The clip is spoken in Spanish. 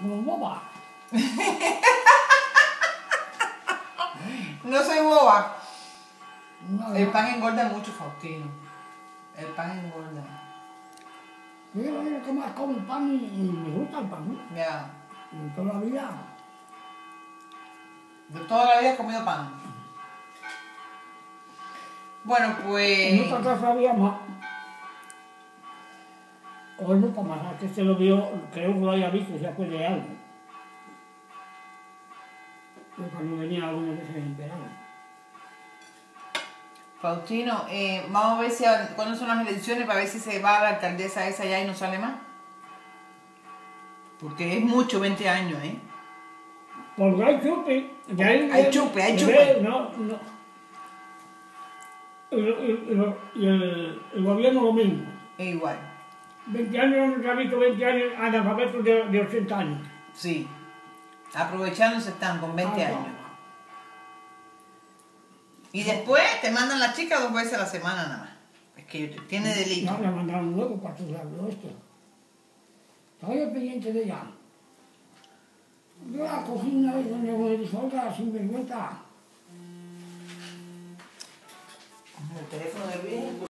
Como boba. No soy boba. No, El pan engorda mucho, Faustino. El pan engorda. yo lo que más como pan y me gusta el pan. Ya. Y toda la vida. De toda la vida he comido pan. Bueno, En pues... otra casa había más. Hoy no para más, que se lo vio, creo que lo haya visto, ya fue de algo. Yo cuando venía algunas veces en verano. Faustino, vamos a ver si cuándo son las elecciones para ver si se va la alcaldesa esa ya y no sale más. Porque es mucho, 20 años, ¿eh? Porque hay chupe. Hay chupe, hay chupe. No. Y el gobierno lo mismo. Es igual. 20 años, no se ha visto 20 años analfabetos de 80 años. Sí. Aprovechándose están con 20 años. Y después te mandan la chica 2 veces a la semana nada más. Es que tiene delito. No, le mandaron luego para estudiarlo esto. Estaba yo pendiente de ella. Yo la cogí una vez donde me dijo, oiga, sinvergüenza. El teléfono del viejo.